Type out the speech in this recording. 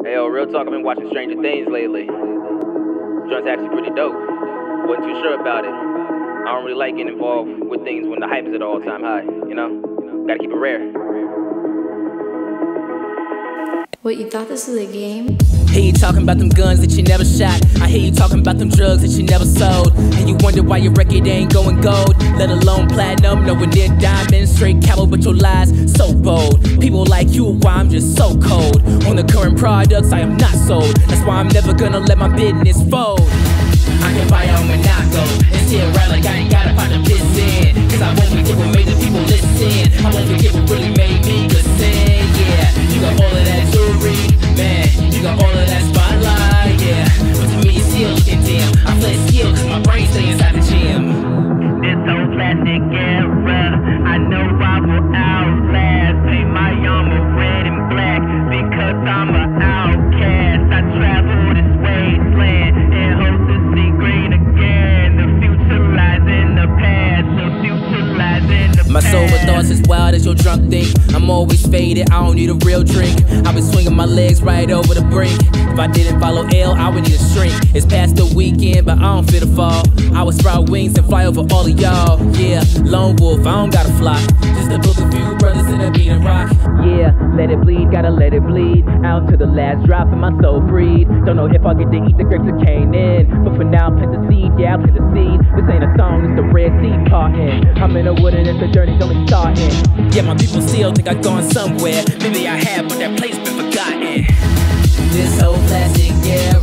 Hey, yo, real talk, I've been watching Stranger Things lately. Joint's actually pretty dope. Wasn't too sure about it. I don't really like getting involved with things when the hype is at an all-time high, you know? Gotta keep it rare. What, you thought this was a game? Hear you talking about them guns that you never shot. I hear you talking about them drugs that you never sold. And you wonder why your record ain't going gold, let alone platinum, nowhere near diamond. Straight cowboy, but your lies so bold. People like you, why I'm just so cold. On the current products, I am not sold. That's why I'm never gonna let my business fold. I can buy on Monaco and still ride like I ain't gotta find a piss in. Cause I won't forget what made the people listen. I won't forget what really made me good sing. Yeah, you got all of that jewelry, man. You got all of that spotlight, yeah. But to me it's still looking dim. I play skill cause my brain stays inside the gym. This whole classic era, I know I will outlast. Paint my armor red and black because I'm an outcast. I travel this wasteland and hope to see green again. The future lies in the past. The future lies in the past. My sober thoughts as wild as your drunk think. I'm always faded, I don't need a real drink. I've been swinging my legs right over the brink. If I didn't follow L, I would need a shrink. It's past the weekend, but I don't feel the fall. I would sprout wings and fly over all of y'all. Yeah, lone wolf, I don't gotta fly. Just to book a few brothers in a beat and rock. Yeah, let it bleed, gotta let it bleed. Out to the last drop and my soul freed. Don't know if I'll get to eat the grapes of Canaan, but for now, plant the seed, yeah, I'll plant the seed. This ain't a song, it's the Red Sea parting. I'm in the wood and it's the journey's only starting. Yeah, my people still think I've gone somewhere. Maybe I have, but that place been forgotten. This whole classic era,